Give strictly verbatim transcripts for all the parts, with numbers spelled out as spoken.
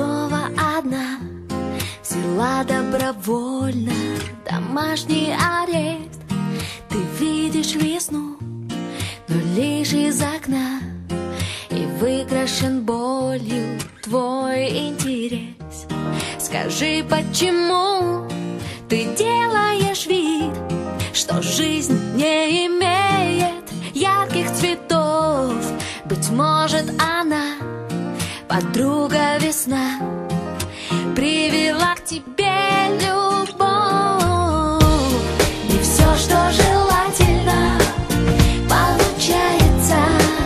снова одна, взяла добровольно домашний арест. Ты видишь весну, но лишь из окна, и выкрашен болью твой интерес. Скажи, почему ты делаешь вид, что жизнь не имеет ярких цветов? Быть может, она, подруга весна, привела к тебе любовь. Не все, что желательно, получается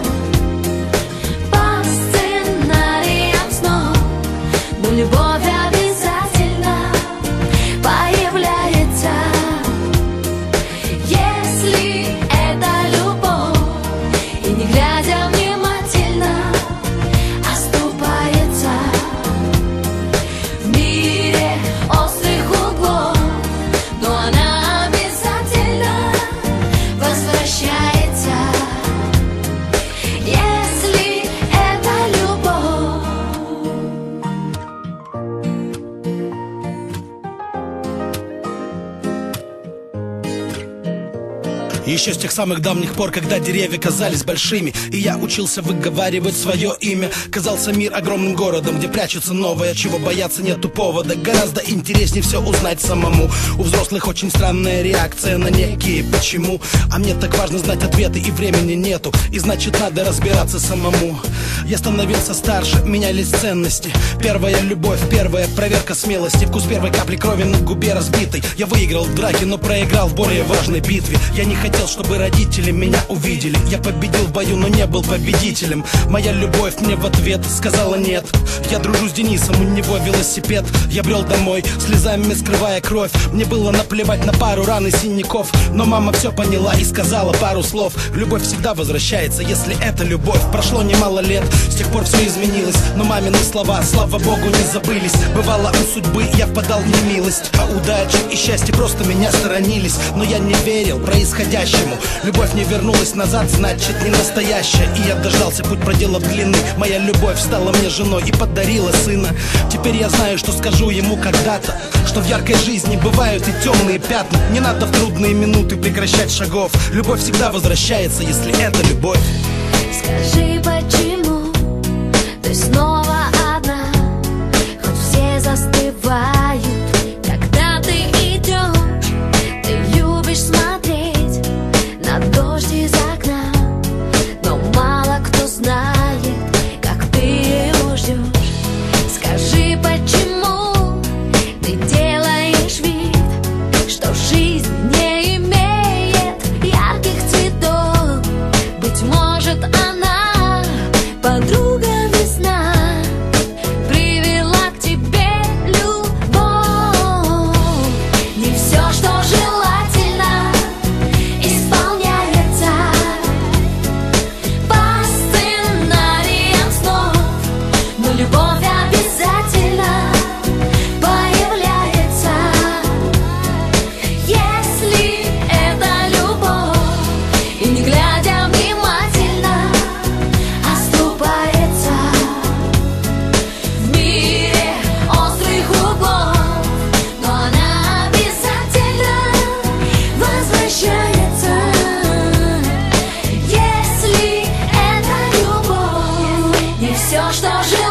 по сценариям снов, но любовь обязательно появляется, если это любовь, и не глядя внимательно оступается в мире острых углов, но она обязательно возвращается, если это любовь. Еще с тех самых давних пор, когда деревья казались большими, и я учился выговаривать свое имя. Казался мир огромным городом, где прячется новое, чего бояться нету повода. Гораздо интереснее все узнать самому. У взрослых очень странная реакция на некие почему, а мне так важно знать ответы, и времени нету, и значит надо разбираться самому. Я становился старше, менялись ценности. Первая любовь, первая проверка смелости, вкус первой капли крови на губе разбитой. Я выиграл в драке, но проиграл в более важной битве. Я не хотел, чтобы родители меня увидели. Я победил в бою, но не был победителем. Моя любовь мне в ответ сказала нет. Я дружу с Денисом, у него велосипед. Я брел домой, слезами скрывая кровь. Мне было наплевать на пару ран и синяков, но мама все поняла и сказала пару слов. Любовь всегда возвращается, если это любовь. Прошло немало лет, с тех пор все изменилось, но мамины слова, слава богу, не забылись. Бывало, у судьбы я впадал в немилость, а удача и счастье просто меня сторонились. Но я не верил происходящему. Любовь не вернулась назад, значит не настоящая. И я дождался, путь проделав длинный. Моя любовь стала мне женой и подарила сына. Теперь я знаю, что скажу ему когда-то, что в яркой жизни бывают и темные пятна. Не надо в трудные минуты прекращать шагов. Любовь всегда возвращается, если это любовь. Скажи, почему ты снова одна, хоть все застывают, когда ты идешь. Ты любишь смотреть на дождь из окна, но мало кто знает, как ты его ждешь. Скажи, почему ты делаешь вид, что жизнь не имеет ярких цветов? Быть может, она, подруга весна, привела к тебе любовь. Не все, что желательно, исполняется по сценариям снов, но любовь обязательно появляется, если это любовь, и не глядя внимательно оступается в мире острых углов, но она обязательно возвращается, если это любовь. Не все, что же